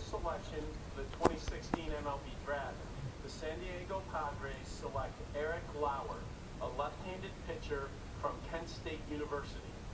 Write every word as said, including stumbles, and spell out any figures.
first selection for the twenty sixteen M L B Draft, the San Diego Padres select Eric Lauer, a left-handed pitcher from Kent State University.